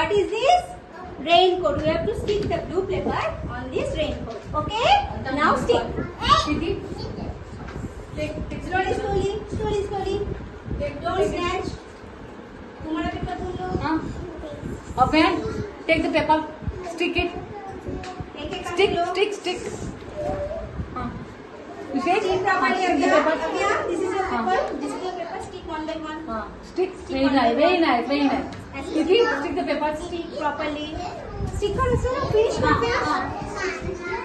What is this? Raincoat. We have to stick the blue paper on this raincoat. Okay? Now stick. Slowly, slowly. Don't snatch. तुम्हारा paper तुम लो. Open. Take the paper. Stick it. Stick. You say stick properly. This is your paper. This is your paper. Stick one by one. Stick. Very nice. Stick the paper. Stick properly. Stick करो. Finish कर